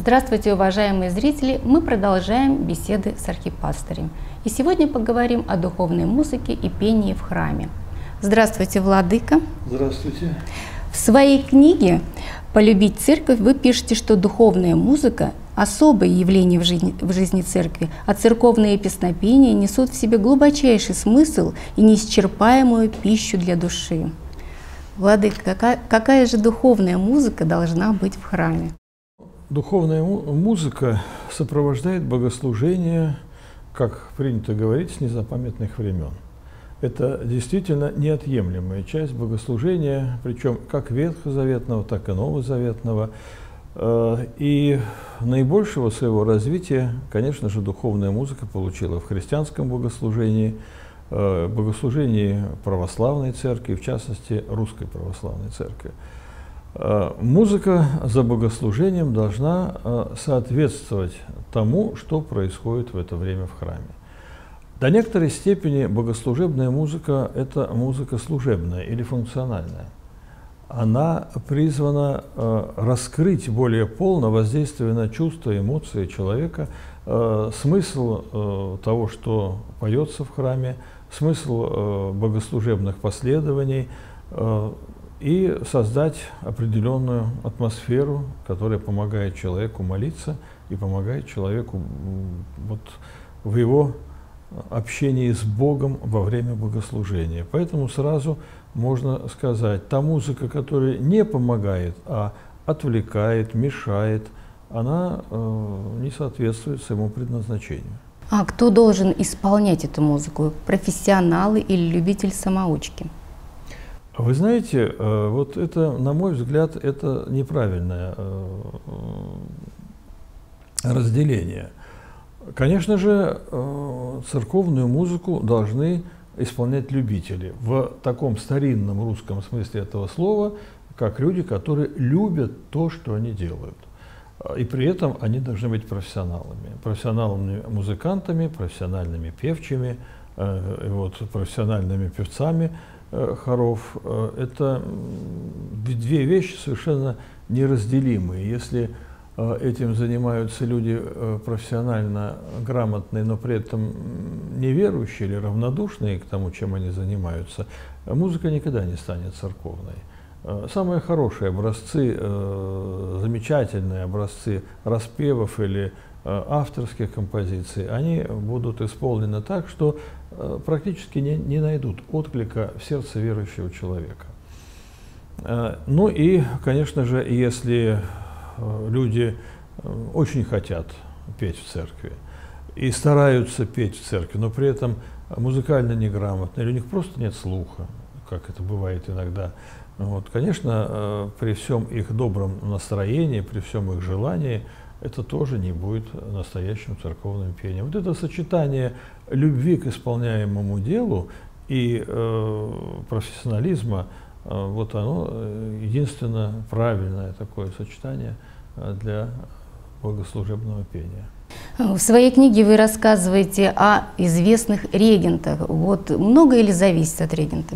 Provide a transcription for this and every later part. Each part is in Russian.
Здравствуйте, уважаемые зрители! Мы продолжаем беседы с архипастырем. И сегодня поговорим о духовной музыке и пении в храме. Здравствуйте, владыка! Здравствуйте! В своей книге «Полюбить церковь» вы пишете, что духовная музыка – особое явление в жизни церкви, а церковные песнопения несут в себе глубочайший смысл и неисчерпаемую пищу для души. Владыка, какая же духовная музыка должна быть в храме? Духовная музыка сопровождает богослужение, как принято говорить, с незапамятных времен. Это действительно неотъемлемая часть богослужения, причем как ветхозаветного, так и новозаветного. И наибольшего своего развития, конечно же, духовная музыка получила в христианском богослужении, богослужении православной церкви, в частности, русской православной церкви. Музыка за богослужением должна соответствовать тому, что происходит в это время в храме. До некоторой степени богослужебная музыка – это музыка служебная или функциональная. Она призвана раскрыть более полно, воздействуя на чувства, эмоции человека, смысл того, что поется в храме, смысл богослужебных последований, и создать определенную атмосферу, которая помогает человеку молиться и помогает человеку в его общении с Богом во время богослужения. Поэтому сразу можно сказать, та музыка, которая не помогает, а отвлекает, мешает, она не соответствует своему предназначению. А кто должен исполнять эту музыку? Профессионалы или любитель-самоучки? Вы знаете, вот это, на мой взгляд, это неправильное разделение. Конечно же, церковную музыку должны исполнять любители. В таком старинном русском смысле этого слова, как люди, которые любят то, что они делают. И при этом они должны быть профессионалами. Профессиональными музыкантами, профессиональными певчими, профессиональными певцами хоров. Это две вещи совершенно неразделимые. Если этим занимаются люди профессионально грамотные, но при этом неверующие или равнодушные к тому, чем они занимаются, музыка никогда не станет церковной. Самые хорошие образцы, замечательные образцы распевов или авторских композиций, они будут исполнены так, что практически не найдут отклика в сердце верующего человека. Ну и, конечно же, если люди очень хотят петь в церкви и стараются петь в церкви, но при этом музыкально неграмотны, или у них просто нет слуха, как это бывает иногда, конечно, при всем их добром настроении, при всем их желании, это тоже не будет настоящим церковным пением. Вот это сочетание любви к исполняемому делу и профессионализма, вот оно единственно правильное такое сочетание для богослужебного пения. В своей книге вы рассказываете о известных регентах. Вот много или зависит от регента?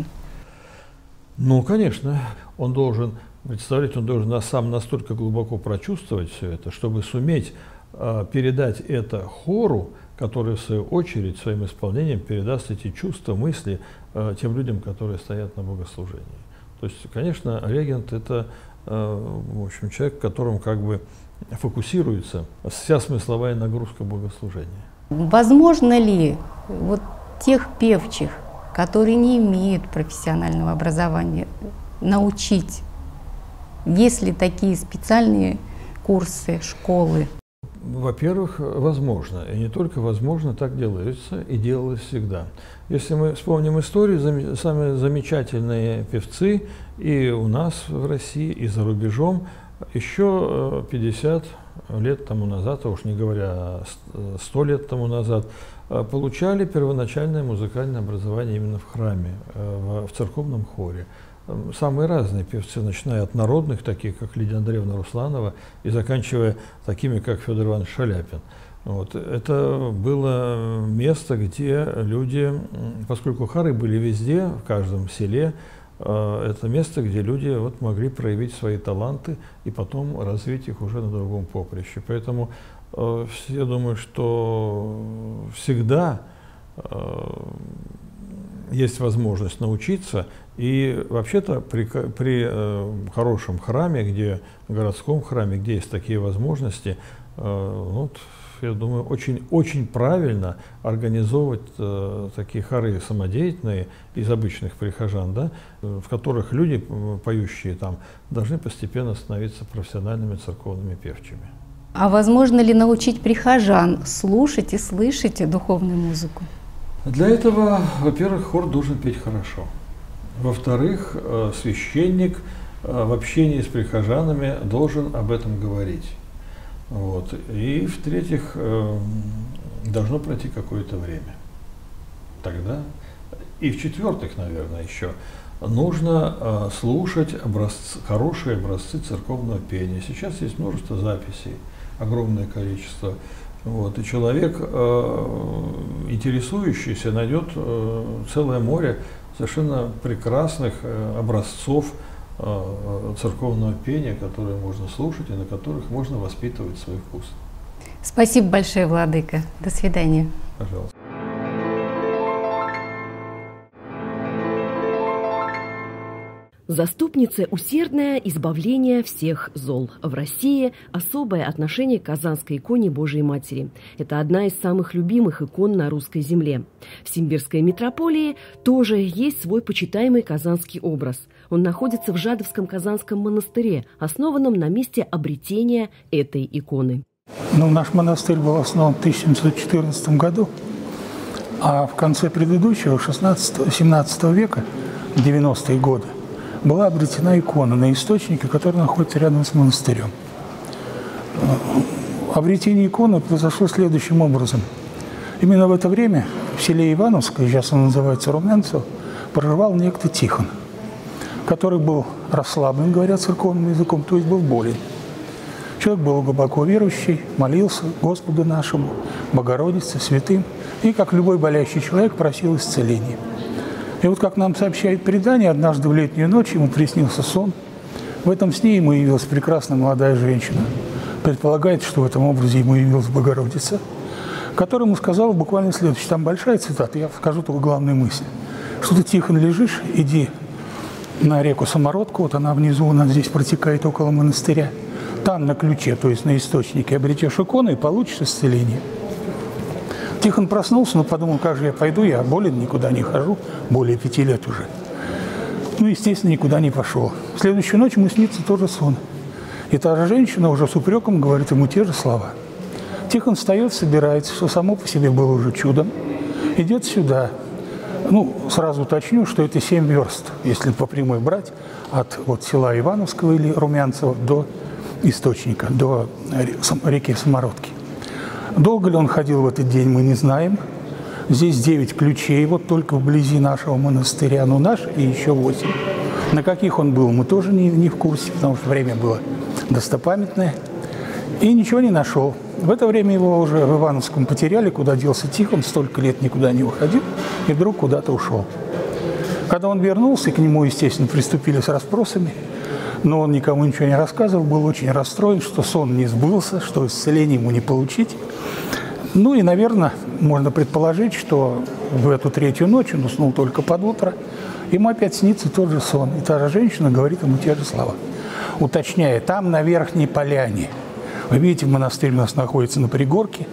Ну, конечно, он должен, представляете, он должен сам настолько глубоко прочувствовать все это, чтобы суметь передать это хору, который, в свою очередь, своим исполнением передаст эти чувства, мысли тем людям, которые стоят на богослужении. То есть, конечно, регент – это, в общем, человек, в котором как бы фокусируется вся смысловая нагрузка богослужения. Возможно ли вот тех певчих, которые не имеют профессионального образования, научить? Есть ли такие специальные курсы, школы? Во-первых, возможно. И не только возможно, так делается и делалось всегда. Если мы вспомним историю, самые замечательные певцы и у нас в России, и за рубежом, еще 50 лет тому назад, а уж не говоря 100 лет тому назад, получали первоначальное музыкальное образование именно в храме, в церковном хоре. Самые разные певцы, начиная от народных, таких как Лидия Андреевна Русланова, и заканчивая такими, как Федор Иванович Шаляпин. Это было место, где люди, поскольку хоры были везде, в каждом селе, это место, где люди вот могли проявить свои таланты и потом развить их уже на другом поприще. Поэтому я думаю, что всегда есть возможность научиться. И вообще-то при хорошем храме, городском храме, где есть такие возможности, вот, я думаю, очень правильно организовывать такие хоры самодеятельные из обычных прихожан, да, в которых люди, поющие там, должны постепенно становиться профессиональными церковными певчими. А возможно ли научить прихожан слушать и слышать духовную музыку? Для этого, во-первых, хор должен петь хорошо. Во-вторых, священник в общении с прихожанами должен об этом говорить. Вот. И в-третьих, должно пройти какое-то время. Тогда. И в-четвертых, наверное, еще нужно слушать хорошие образцы церковного пения. Сейчас есть множество записей, огромное количество. Вот. И человек, интересующийся, найдет целое море совершенно прекрасных образцов церковного пения, которые можно слушать и на которых можно воспитывать свой вкус. Спасибо большое, владыка. До свидания. Пожалуйста. Заступница усердное избавление всех зол. В России особое отношение к Казанской иконе Божией Матери. Это одна из самых любимых икон на русской земле. В Симбирской митрополии тоже есть свой почитаемый казанский образ. Он находится в Жадовском Казанском монастыре, основанном на месте обретения этой иконы. Наш монастырь был основан в 1714 году, а в конце предыдущего, 16-17 века, 90-е годы, была обретена икона на источнике, который находится рядом с монастырем. Обретение иконы произошло следующим образом. Именно в это время в селе Ивановское, сейчас оно называется Румянцево, проживал некто Тихон, который был расслаблен, говоря церковным языком, то есть был болен. Человек был глубоко верующий, молился Господу нашему, Богородице, святым, и, как любой болящий человек, просил исцеления. И вот, как нам сообщает предание, однажды в летнюю ночь ему приснился сон. В этом сне ему явилась прекрасная молодая женщина. Предполагается, что в этом образе ему явилась Богородица, которая ему сказала буквально следующее. Там большая цитата, я скажу только главную мысль. Что ты, Тихон, лежишь, иди на реку Самородку, вот она внизу у нас здесь протекает около монастыря. Там на ключе, то есть на источнике, обретешь икону и получишь исцеление. Тихон проснулся, но подумал, как же я пойду, я болен, никуда не хожу, более 5 лет уже. Ну, естественно, никуда не пошел. В следующую ночь ему снится тоже сон. И та же женщина уже с упреком говорит ему те же слова. Тихон встает, собирается, что само по себе было уже чудом, идет сюда. Ну, сразу уточню, что это 7 верст, если по прямой брать, от села Ивановского или Румянцева до источника, до реки Самородки. Долго ли он ходил в этот день, мы не знаем. Здесь 9 ключей, вот только вблизи нашего монастыря, ну наш и еще 8. На каких он был, мы тоже не в курсе, потому что время было достопамятное. И ничего не нашел. В это время его уже в Ивановском потеряли, куда делся Тихон, столько лет никуда не уходил, и вдруг куда-то ушел. Когда он вернулся, к нему, естественно, приступили с расспросами, но он никому ничего не рассказывал, был очень расстроен, что сон не сбылся, что исцеление ему не получить. Ну и, наверное, можно предположить, что в эту 3-ю ночь он уснул только под утро, ему опять снится тот же сон, и та же женщина говорит ему те же слова, уточняя, там на Верхней Поляне. Вы видите, монастырь у нас находится на пригорке.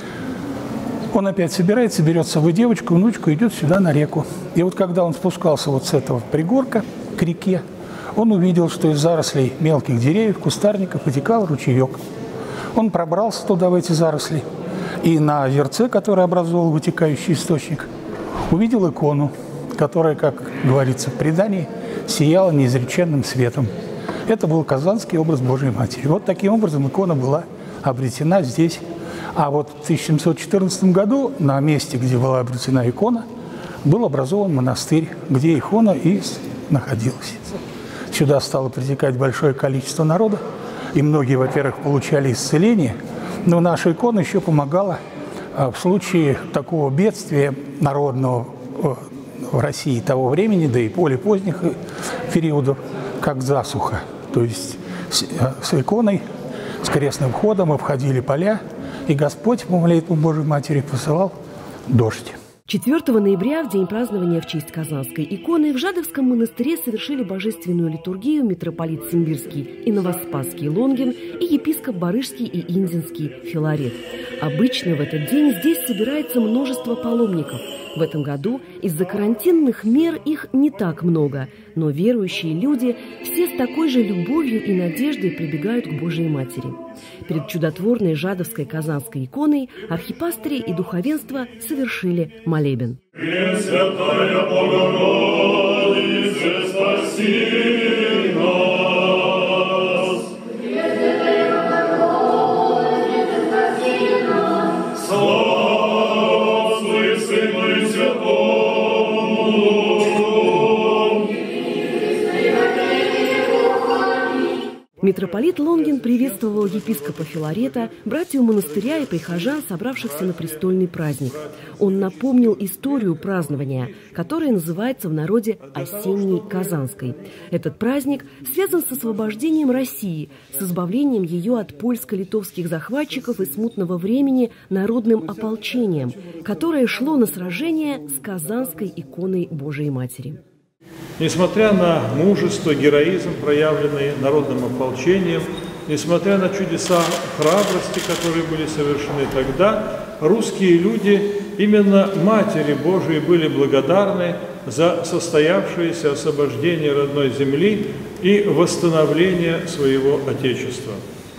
Он опять собирается, берет с собой девочку, внучку, идет сюда на реку. И вот когда он спускался вот с этого пригорка к реке, он увидел, что из зарослей мелких деревьев, кустарников потекал ручеек. Он пробрался туда, в эти заросли, и на озерце, которое образовал вытекающий источник, увидел икону, которая, как говорится в предании, сияла неизреченным светом. Это был казанский образ Божией Матери. Вот таким образом икона была обретена здесь. А вот в 1714 году на месте, где была обретена икона, был образован монастырь, где икона и находилась. Сюда стало притекать большое количество народа, и многие, во-первых, получали исцеление, но наша икона еще помогала в случае такого бедствия народного, в России того времени, да и более поздних периодов, как засуха. То есть с иконой, с крестным входом обходили поля, и Господь по молитву Божией Матери посылал дождь. 4 ноября, в день празднования в честь Казанской иконы, в Жадовском монастыре совершили божественную литургию митрополит Симбирский и Новоспасский Лонгин и епископ Барышский и Индинский Филарет. Обычно в этот день здесь собирается множество паломников. В этом году из-за карантинных мер их не так много, но верующие люди все с такой же любовью и надеждой прибегают к Божией Матери. Перед чудотворной Жадовской Казанской иконой архипастыри и духовенство совершили молебен. Пресвятая Богородице, спаси нас! Пресвятая Богородице, спаси нас! Слава Отцу и Сыну и Святому Духу! Митрополит Лонгин приветствовал епископа Филарета, братью монастыря и прихожан, собравшихся на престольный праздник. Он напомнил историю празднования, которое называется в народе «Осенней Казанской». Этот праздник связан с освобождением России, с избавлением ее от польско-литовских захватчиков и смутного времени народным ополчением, которое шло на сражение с Казанской иконой Божией Матери. Несмотря на мужество, героизм, проявленный народным ополчением, несмотря на чудеса храбрости, которые были совершены тогда, русские люди, именно Матери Божией, были благодарны за состоявшееся освобождение родной земли и восстановление своего Отечества.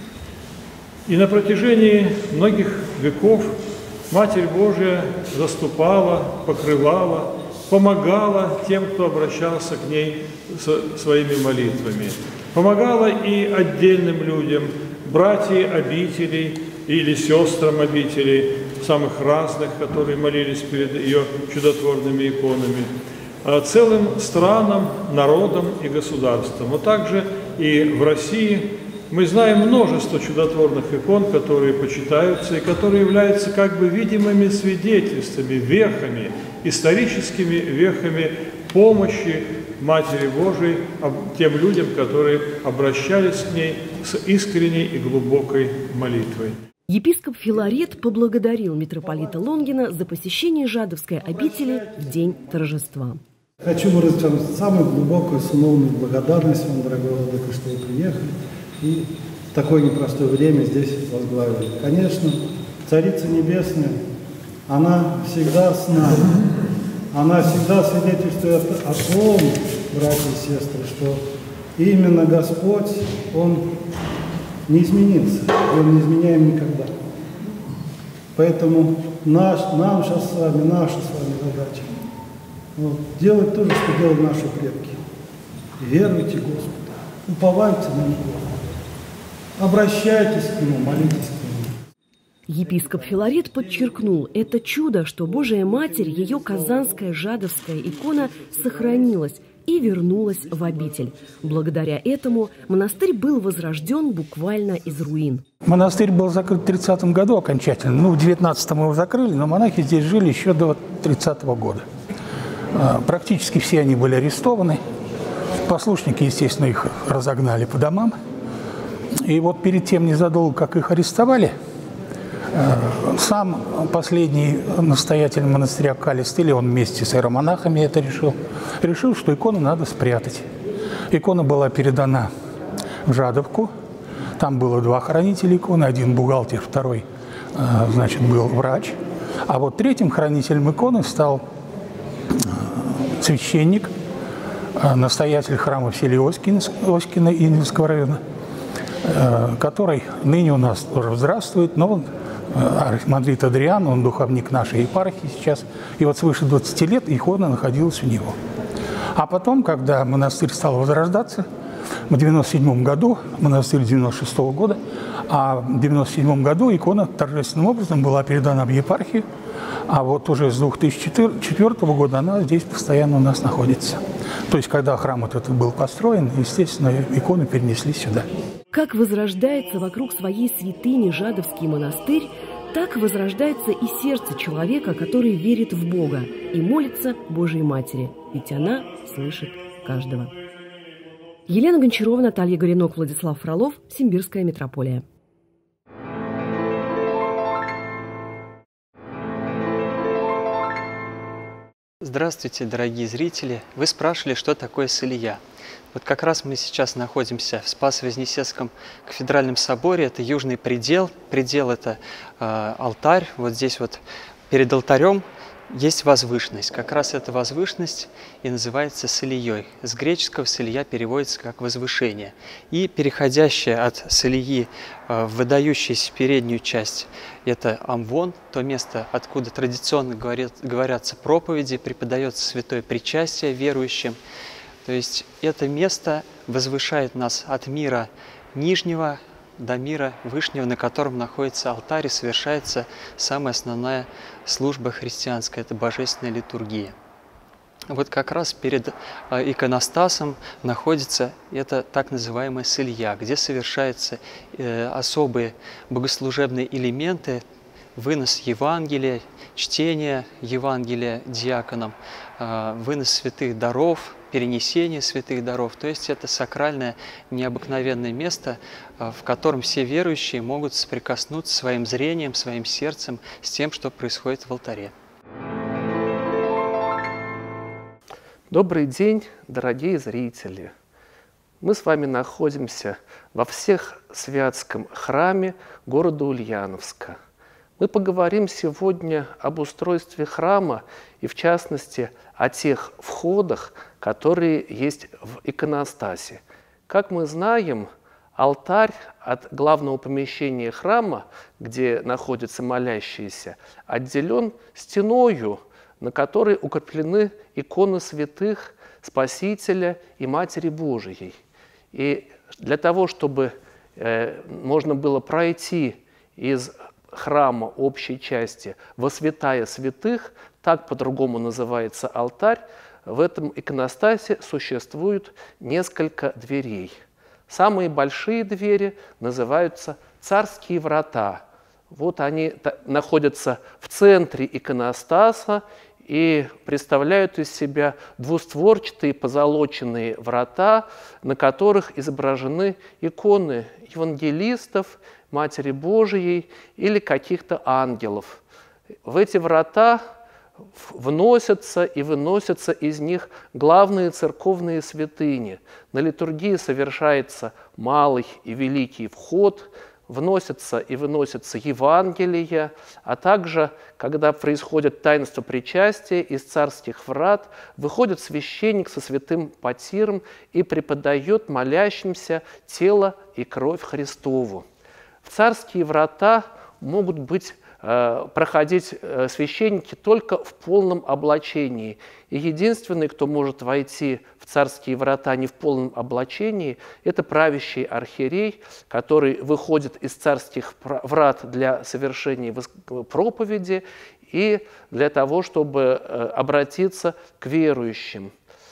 И на протяжении многих веков Матерь Божия заступала, покрывала, помогала тем, кто обращался к ней со своими молитвами. Помогала и отдельным людям, братьям обителей или сестрам обителей, самых разных, которые молились перед ее чудотворными иконами, целым странам, народам и государствам. Но также и в России мы знаем множество чудотворных икон, которые почитаются и которые являются как бы видимыми свидетельствами, вехами, историческими вехами помощи Матери Божией тем людям, которые обращались к ней с искренней и глубокой молитвой. Епископ Филарет поблагодарил митрополита Лонгина за посещение Жадовской обители в день торжества. Хочу выразить вам самую глубокую сыновную благодарность вам, дорогой владыка, что вы приехали и в такое непростое время здесь возглавили. Конечно, Царица Небесная, она всегда с нами. Она всегда свидетельствует о том, братья и сестры, что именно Господь, Он не изменится, Он не изменяем никогда. Поэтому нам сейчас с вами, наша с вами задача делать то же, что делали наши предки. Веруйте Господу, уповайте на Него, обращайтесь к Нему, молитесь к Нему. Епископ Филарет подчеркнул, это чудо, что Божия Матерь, ее казанская жадовская икона, сохранилась и вернулась в обитель. Благодаря этому монастырь был возрожден буквально из руин. Монастырь был закрыт в 30-м году окончательно. В 19-м его закрыли, но монахи здесь жили еще до 30-го года. Практически все они были арестованы. Послушники, естественно, их разогнали по домам. И вот перед тем, незадолго, как их арестовали, сам последний настоятель монастыря Калист, или он вместе с иеромонахами это решил, что икону надо спрятать. Икона была передана в Жадовку. Там было 2 хранителя иконы, один бухгалтер, второй, значит, был врач. А вот третьим хранителем иконы стал священник, настоятель храма в селе Оськино Индинского района, который ныне у нас тоже здравствует, но он архимандрит Адриан, он духовник нашей епархии сейчас, и вот свыше 20 лет икона находилась у него. А потом, когда монастырь стал возрождаться, в 97 году, монастырь 96-го года, а в 97 году икона торжественным образом была передана в епархию, а вот уже с 2004 года она здесь постоянно у нас находится. То есть, когда храм вот этот был построен, естественно, иконы перенесли сюда. Как возрождается вокруг своей святыни Жадовский монастырь, Так возрождается и сердце человека, который верит в Бога и молится Божьей Матери, ведь она слышит каждого. Елена Гончарова, Наталья Горинок, Владислав Фролов, Симбирская митрополия. Здравствуйте, дорогие зрители! Вы спрашивали, что такое Салия. Вот как раз мы сейчас находимся в Спасо-Вознесенском кафедральном соборе. Это южный предел. Предел – это алтарь. Вот здесь вот перед алтарем есть возвышенность. Как раз эта возвышенность и называется Салией. С греческого Салия переводится как возвышение. И переходящая от Салии в выдающуюся переднюю часть – это амвон, то место, откуда традиционно говорятся проповеди, преподается святое причастие верующим. То есть это место возвышает нас от мира нижнего до мира вышнего, на котором находится алтарь, и совершается самая основная служба христианская – это божественная литургия. Вот как раз перед иконостасом находится это так называемая Салия, где совершаются особые богослужебные элементы, вынос Евангелия, чтение Евангелия диаконом, вынос святых даров, перенесение святых даров. То есть это сакральное, необыкновенное место, в котором все верующие могут соприкоснуться своим зрением, своим сердцем с тем, что происходит в алтаре. Добрый день, дорогие зрители! Мы с вами находимся во Всесвятском храме города Ульяновска. Мы поговорим сегодня об устройстве храма и, в частности, о тех входах, которые есть в иконостасе. Как мы знаем, алтарь от главного помещения храма, где находятся молящиеся, отделен стеною, на которой укреплены иконы святых, Спасителя и Матери Божией. И для того, чтобы можно было пройти из храма общей части во святая святых, так по-другому называется алтарь, в этом иконостасе существует несколько дверей. Самые большие двери называются царские врата. Вот они находятся в центре иконостаса и представляют из себя двустворчатые позолоченные врата, на которых изображены иконы евангелистов, Матери Божией или каких-то ангелов. В эти врата вносятся и выносятся из них главные церковные святыни. На литургии совершается малый и великий вход, вносятся и выносятся Евангелия, а также, когда происходит таинство причастия, из царских врат выходит священник со святым потиром и преподает молящимся тело и кровь Христову. В царские врата могут проходить священники только в полном облачении. И единственный, кто может войти в царские врата не в полном облачении, это правящий архиерей, который выходит из царских врат для совершения проповеди и для того, чтобы обратиться к верующим.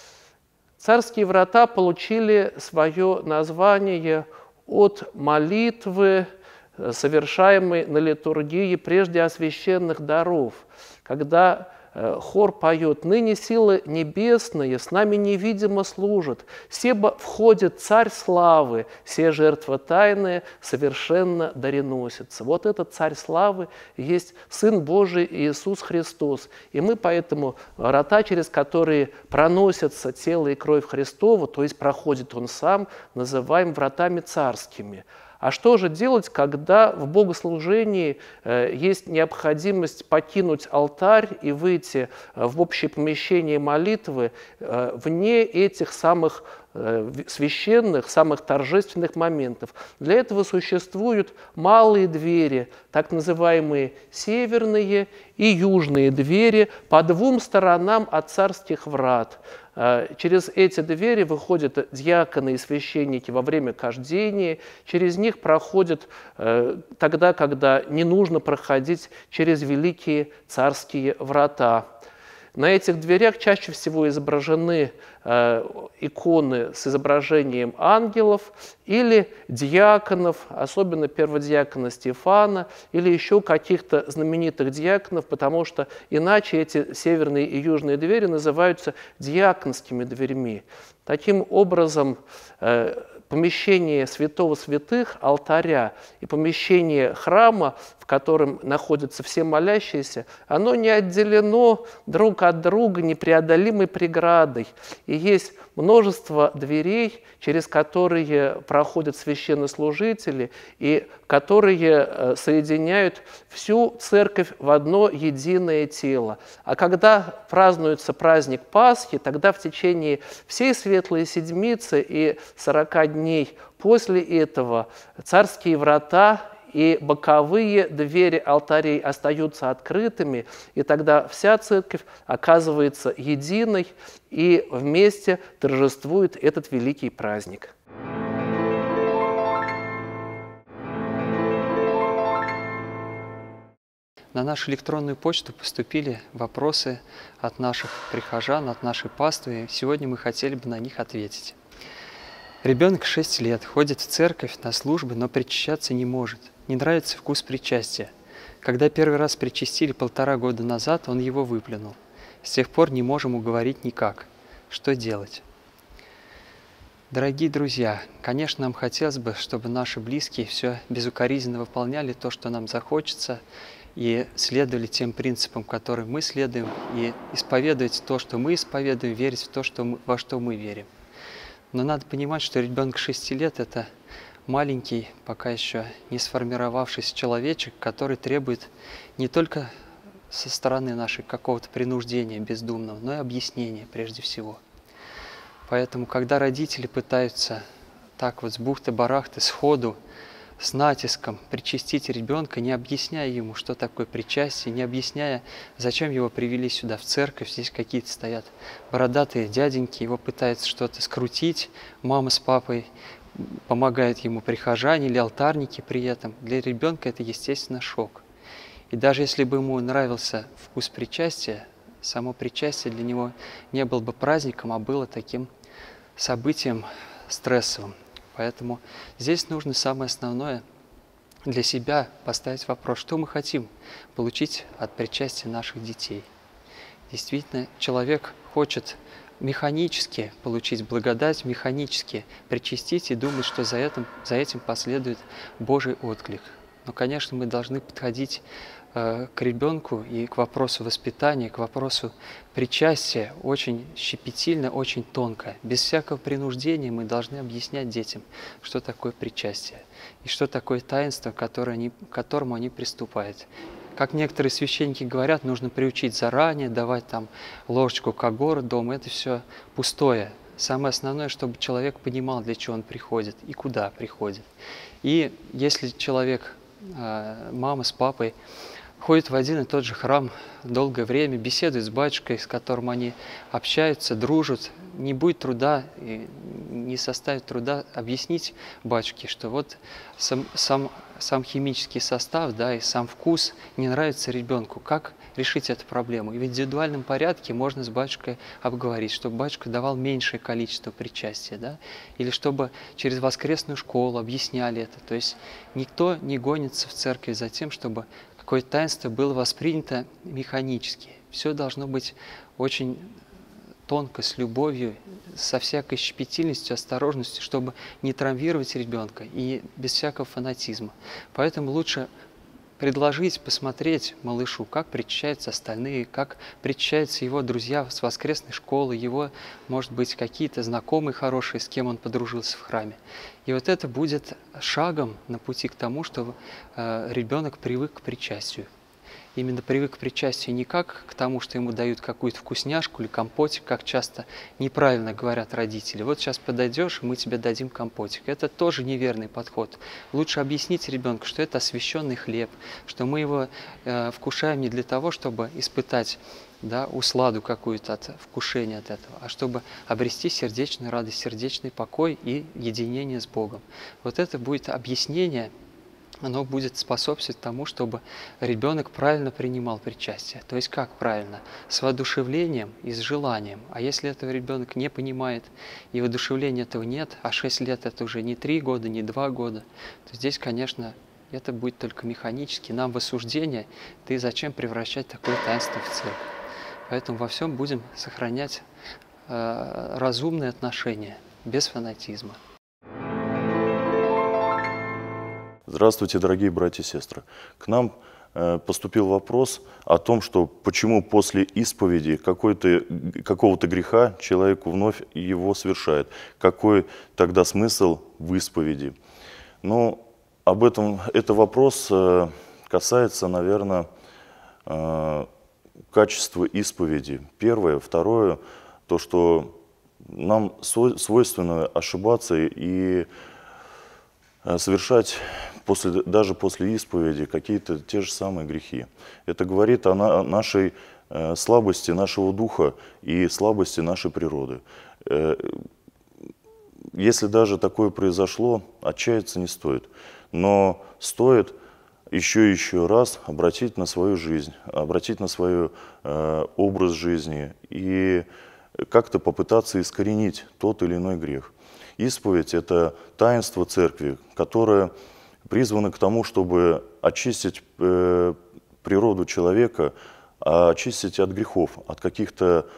Царские врата получили свое название от молитвы, совершаемый на литургии прежде освященных даров, когда хор поет: «Ныне силы небесные с нами невидимо служат, себо входит Царь славы, все жертвы тайные совершенно дареносятся». Вот этот Царь славы есть Сын Божий Иисус Христос. И мы поэтому врата, через которые проносятся тело и кровь Христова, то есть проходит Он Сам, называем вратами царскими. А что же делать, когда в богослужении есть необходимость покинуть алтарь и выйти в общее помещение молитвы вне этих самых священных, самых торжественных моментов? Для этого существуют малые двери, так называемые северные и южные двери, по двум сторонам от царских врат. Через эти двери выходят диаконы и священники во время кождения, через них проходят тогда, когда не нужно проходить через великие царские врата. На этих дверях чаще всего изображены иконы с изображением ангелов или диаконов, особенно перводиакона Стефана, или еще каких-то знаменитых диаконов, потому что иначе эти северные и южные двери называются диаконскими дверьми. Таким образом, помещение святого святых, алтаря, и помещение храма, в котором находятся все молящиеся, оно не отделено друг от друга непреодолимой преградой. И есть множество дверей, через которые проходят священнослужители, и которые соединяют всю церковь в одно единое тело. А когда празднуется праздник Пасхи, тогда в течение всей Светлой Седмицы и 40 дней после этого царские врата и боковые двери алтарей остаются открытыми, и тогда вся церковь оказывается единой и вместе торжествует этот великий праздник. На нашу электронную почту поступили вопросы от наших прихожан, от нашей паствы, и сегодня мы хотели бы на них ответить. Ребенок 6 лет, ходит в церковь на службы, но причащаться не может. Не нравится вкус причастия. Когда первый раз причастили 1,5 года назад, он его выплюнул. С тех пор не можем уговорить никак. Что делать? Дорогие друзья, конечно, нам хотелось бы, чтобы наши близкие все безукоризненно выполняли то, что нам захочется, и следовали тем принципам, которым мы следуем, и исповедовать то, что мы исповедуем, верить в то, во что мы верим. Но надо понимать, что ребенок 6 лет – это маленький, пока еще не сформировавшийся человечек, который требует не только со стороны нашей какого-то принуждения бездумного, но и объяснения прежде всего. Поэтому, когда родители пытаются так вот с бухты-барахты, сходу, с натиском причастить ребенка, не объясняя ему, что такое причастие, не объясняя, зачем его привели сюда в церковь, здесь какие-то стоят бородатые дяденьки, его пытаются что-то скрутить, мама с папой помогают ему прихожане или алтарники при этом. Для ребенка это, естественно, шок. И даже если бы ему нравился вкус причастия, само причастие для него не было бы праздником, а было таким событием стрессовым. Поэтому здесь нужно самое основное для себя поставить вопрос, что мы хотим получить от причастия наших детей. Действительно, человек хочет механически получить благодать, механически причастить и думать, что за этим последует Божий отклик. Но, конечно, мы должны подходить к ребенку и к вопросу воспитания, к вопросу причастия очень щепетильно, очень тонко. Без всякого принуждения мы должны объяснять детям, что такое причастие и что такое таинство, к которому они приступают. Как некоторые священники говорят, нужно приучить заранее, давать там ложечку когор дома. Это все пустое. Самое основное, чтобы человек понимал, для чего он приходит и куда приходит. И если человек, мама с папой, ходят в один и тот же храм долгое время, беседуют с батюшкой, с которым они общаются, дружат, не будет труда, и не составит труда объяснить батюшке, что вот сам химический состав, да, и сам вкус не нравится ребенку. Как решить эту проблему? И в индивидуальном порядке можно с батюшкой обговорить, чтобы батюшка давал меньшее количество причастия, да, или чтобы через воскресную школу объясняли это. То есть никто не гонится в церкви за тем, чтобы какое-то таинство было воспринято механически. Все должно быть очень тонко, с любовью, со всякой щепетильностью, осторожностью, чтобы не травмировать ребенка и без всякого фанатизма. Поэтому лучше предложить, посмотреть малышу, как причащаются остальные, как причащаются его друзья с воскресной школы, его, может быть, какие-то знакомые хорошие, с кем он подружился в храме. И вот это будет шагом на пути к тому, чтобы ребенок привык к причастию. Именно привык к причастию не как к тому, что ему дают какую-то вкусняшку или компотик, как часто неправильно говорят родители. Вот сейчас подойдешь, мы тебе дадим компотик. Это тоже неверный подход. Лучше объяснить ребенку, что это освященный хлеб, что мы его вкушаем не для того, чтобы испытать, да, усладу какую-то от вкушения от этого, а чтобы обрести сердечную радость, сердечный покой и единение с Богом. Вот это будет объяснение оно будет способствовать тому, чтобы ребенок правильно принимал причастие. То есть как правильно? С воодушевлением и с желанием. А если этого ребенок не понимает, и воодушевления этого нет, а 6 лет это уже не 3 года, не 2 года, то здесь, конечно, это будет только механически. Нам в осуждение, ты зачем превращать такое таинство в церковь? Поэтому во всем будем сохранять разумные отношения, без фанатизма. Здравствуйте, дорогие братья и сестры. К нам поступил вопрос о том, что почему после исповеди какого-то греха человек вновь его совершает. Какой тогда смысл в исповеди? Ну, это вопрос касается, наверное, качества исповеди. Первое. Второе, то, что нам свойственно ошибаться и совершать даже после исповеди какие-то те же самые грехи. Это говорит о нашей слабости нашего духа и слабости нашей природы. Если даже такое произошло, отчаяться не стоит. Но стоит еще и еще раз обратить на свою жизнь, обратить на свой образ жизни и как-то попытаться искоренить тот или иной грех. Исповедь – это таинство церкви, которое призвано к тому, чтобы очистить природу человека, очистить от грехов, от каких-то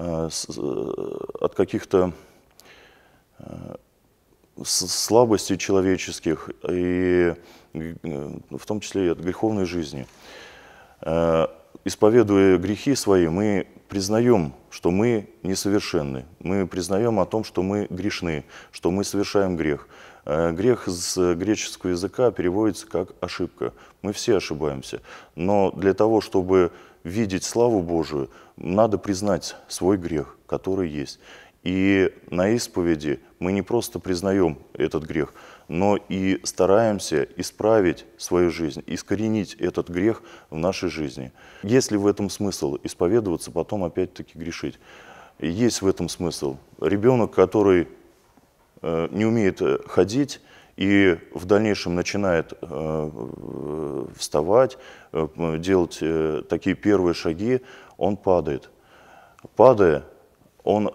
слабостей человеческих, и в том числе и от греховной жизни. Исповедуя грехи свои, мы признаем, что мы несовершенны. Мы признаем о том, что мы грешны, что мы совершаем грех. Грех с греческого языка переводится как ошибка. Мы все ошибаемся. Но для того, чтобы видеть славу Божию, надо признать свой грех, который есть. И на исповеди мы не просто признаем этот грех, но и стараемся исправить свою жизнь, искоренить этот грех в нашей жизни. Есть ли в этом смысл исповедоваться, потом опять-таки грешить? Есть в этом смысл. Ребенок, который не умеет ходить и в дальнейшем начинает вставать, делать такие первые шаги, он падает. Падая, он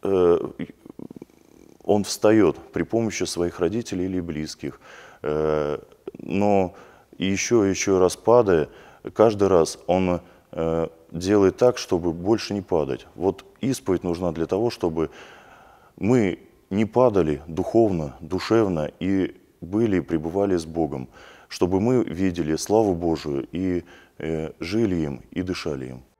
встает при помощи своих родителей или близких. Но еще раз падая, каждый раз он делает так, чтобы больше не падать. Вот исповедь нужна для того, чтобы мы не падали духовно, душевно и были и пребывали с Богом, чтобы мы видели славу Божию и жили им, и дышали им.